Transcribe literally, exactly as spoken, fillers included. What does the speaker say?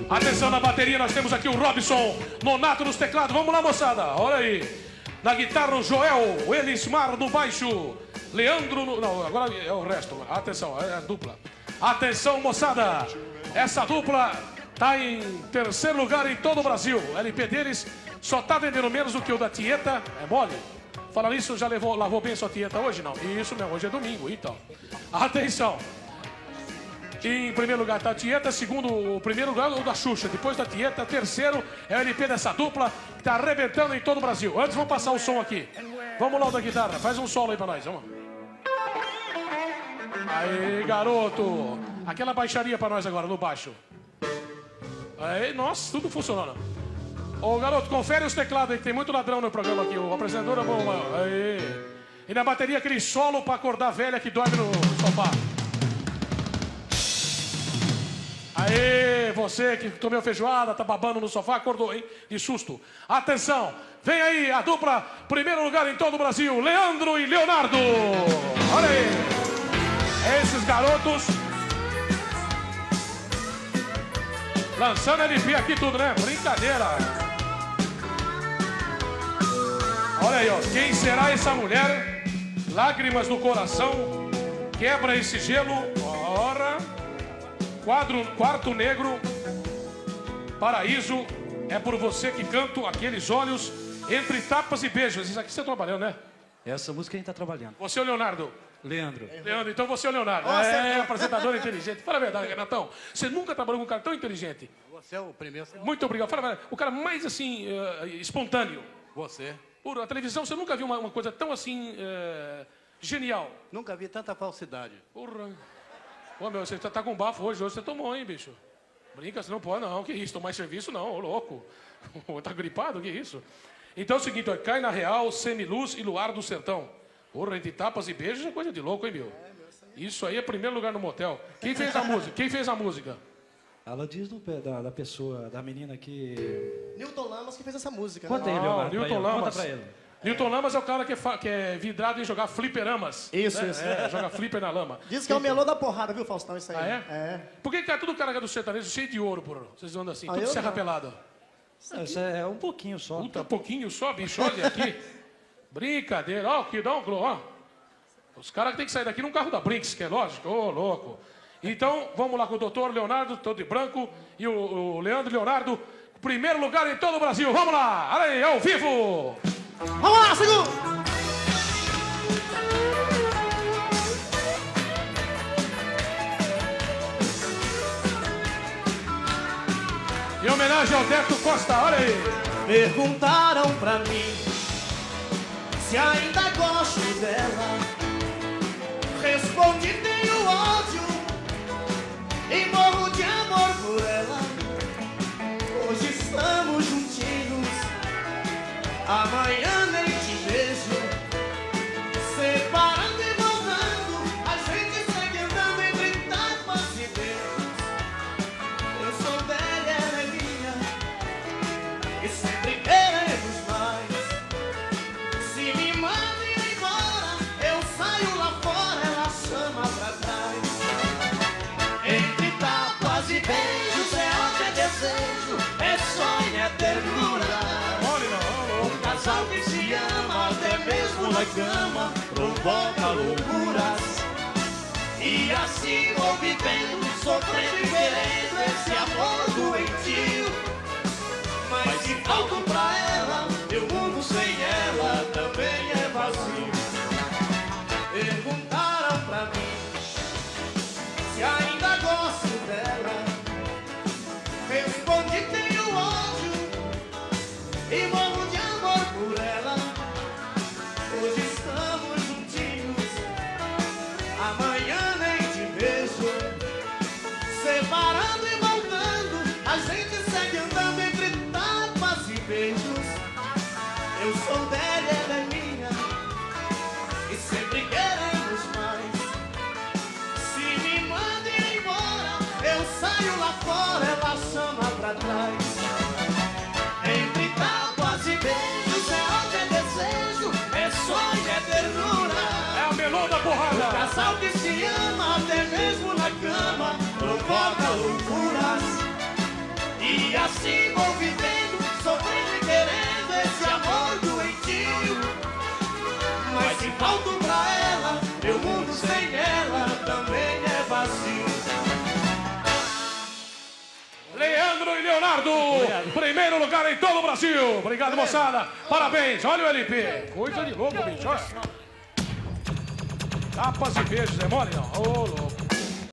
Atenção na bateria, nós temos aqui o Robson Nonato nos teclados. Vamos lá, moçada, olha aí. Na guitarra o Joel, o Elismar no baixo, Leandro no... Não, agora é o resto. Atenção, é a dupla. Atenção, moçada. Essa dupla tá em terceiro lugar em todo o Brasil. O L P deles só tá vendendo menos do que o da Tieta. É mole? Falando isso, já levou, lavou bem sua Tieta hoje? Não. Isso mesmo, hoje é domingo, então. Atenção. Em primeiro lugar tá a Tieta, segundo, o primeiro lugar o da Xuxa, depois da Tieta, terceiro é o L P dessa dupla que tá arrebentando em todo o Brasil. Antes vamos passar o som aqui. Vamos lá o da guitarra, faz um solo aí pra nós, vamos. Aí, garoto. Aquela baixaria pra nós agora, no baixo. Aí, nossa, tudo funcionando. Ô, garoto, confere os teclados aí, que tem muito ladrão no programa aqui. O apresentador é bom, aí. E na bateria aquele solo pra acordar a velha que dorme no sofá. Aê, você que comeu feijoada, tá babando no sofá, acordou, hein? De susto. Atenção, vem aí a dupla, primeiro lugar em todo o Brasil, Leandro e Leonardo. Olha aí. Esses garotos lançando L P aqui tudo, né? Brincadeira. Olha aí, ó. Quem será essa mulher? Lágrimas no coração. Quebra esse gelo. Ora. Quadro, quarto negro, paraíso, é por você que canto aqueles olhos entre tapas e beijos. Isso aqui você tá trabalhando, né? Essa música a gente tá trabalhando. Você é o Leonardo? Leandro. Leandro, então você é o Leonardo. Nossa, é, é... apresentador inteligente. Fala a verdade, Renatão. Você nunca trabalhou com um cara tão inteligente. Você é o primeiro. Muito obrigado. Fala a verdade. O cara mais, assim, uh, espontâneo. Você. Por a televisão, você nunca viu uma, uma coisa tão, assim, uh, genial. Nunca vi tanta falsidade. Porra. Ô, meu, você tá com bafo hoje, hoje você tomou, hein, bicho? Brinca, você não pode, não. Que isso? Tomar serviço, não, ô louco. Tá gripado, que isso? Então é o seguinte, ó, cai na real, semiluz e luar do sertão. Porra, entre tapas e beijos é coisa de louco, hein, meu? Isso aí é primeiro lugar no motel. Quem fez a música? Quem fez a música? Ela diz do, da, da pessoa, da menina que... Newton Lamas que fez essa música. Conta né? aí, Leonardo, Newton pra ele. Lamas. Conta pra ele. Newton Lamas é o cara que é, fa... que é vidrado em jogar fliperamas. Isso, né? isso. É, joga flipper na lama. Diz que é o melô da porrada, viu, Faustão, isso aí. Ah, é? É. Por que que tá tudo cara do sertanejo cheio de ouro, por Vocês andam assim, Ah, tudo eu serra não. pelado. Isso é um pouquinho só. Puta, pouquinho só, bicho, olha aqui. Brincadeira, ó, que dá um glow, ó. Os caras têm que sair daqui num carro da Brinks, que é lógico, ô, louco. Então, vamos lá com o doutor Leonardo, todo de branco, e o, o Leandro Leonardo, primeiro lugar em todo o Brasil. Vamos lá, olha aí, ao vivo. Vamos lá, segundo! Em homenagem ao Deto Costa, olha aí. Perguntaram pra mim se ainda gosto dela. Respondi, tenho ódio e morro de amor por ela. Hoje estamos juntinhos, amanhã nem te vejo. Separando e voltando, a gente segue andando entre tapas e beijos. Eu sou dela, ela é minha, e sempre queremos mais. Se me manda ir embora, eu saio lá fora, ela chama pra trás. Entre tapas e beijos é ódio, é desejo, é sonho, é ternura. Um casal que se ama, até mesmo na cama, provoca loucuras. E assim vou vivendo, sofrendo e querendo esse amor doentio. Mas se falto pra ela, meu mundo sem ela também é vazio. Perguntaram pra mim se ainda gosto dela. Respondi, tenho ódio e morro de amor por ela. Hoje estamos juntinhos, amanhã nem te vejo. Separando e voltando, a gente segue andando entre tapas e beijos. Eu sou dela, ela é minha, e sempre queremos mais. Se me manda ir embora, eu saio lá fora, ela chama pra trás. Entre tapas e beijos é ódio, é desejo, é sonho, é ternura. É a melô da porrada. Um casal que se ama, até mesmo na cama, provoca loucuras. assim vou vivendo, sofrendo e querendo esse amor doentio. Mas se falto pra ela, meu mundo sem ela também é vazio. Leandro e Leonardo, Obrigado. primeiro lugar em todo o Brasil. Obrigado, moçada. Parabéns. Olha o L P. Coisa de louco, bicho. Olha. Tapas e beijos, é mole não? Ô, louco.